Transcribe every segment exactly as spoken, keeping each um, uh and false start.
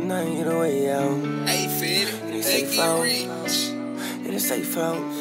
cannot get away out. Hey, Fed, they get rich. In a safe house.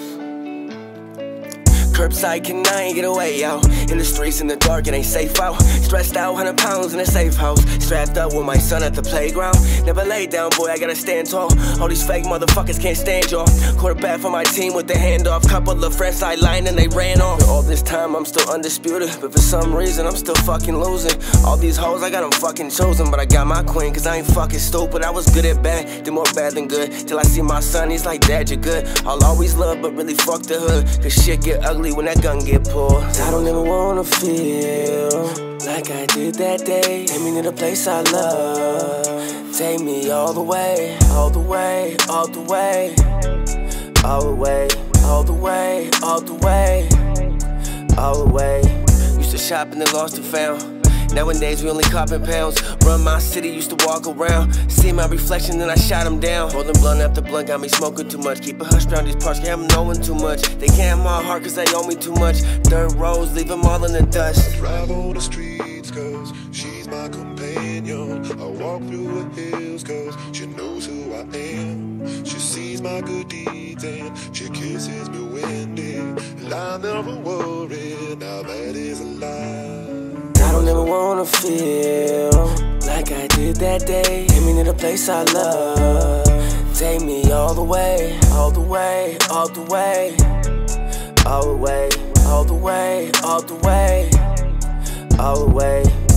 Curbside cannot get away out. In the streets in the dark, it ain't safe out. Stressed out, hundred pounds in a safe house. Strapped up with my son at the playground. Never lay down, boy, I gotta stand tall. All these fake motherfuckers can't stand y'all. Quarterback for my team with the handoff. Couple of friends sideline and they ran off. All this time I'm still undisputed, but for some reason I'm still fucking losing. All these hoes, I got them fucking chosen, but I got my queen, cause I ain't fucking stupid. I was good at bad, did more bad than good. Till I see my son, he's like, Dad, you're good. I'll always love, but really fuck the hood, cause shit get ugly when that gun get pulled. I don't ever wanna feel like I did that day. Take me to the place I love. Take me all the way, all the way, all the way, all the way, all the way, all the way, all the way. Used to shop in the lost and found. Nowadays we only copping pounds. Run my city, used to walk around. See my reflection, then I shot him down. Rolling blunt after blunt, got me smoking too much. Keep it hush around these parts, can't have them knowing too much. They can't have my heart cause they owe me too much. Dirt roads, leave them all in the dust. I drive on the streets cause she's my companion. I walk through the hills cause she knows who I am. She sees my good deeds and she kisses me when it. And I never worry, now that is a lie. I don't ever wanna feel like I did that day. Take me to the place I love. Take me all the way, all the way, all the way, all the way, all the way, all the way, all the way.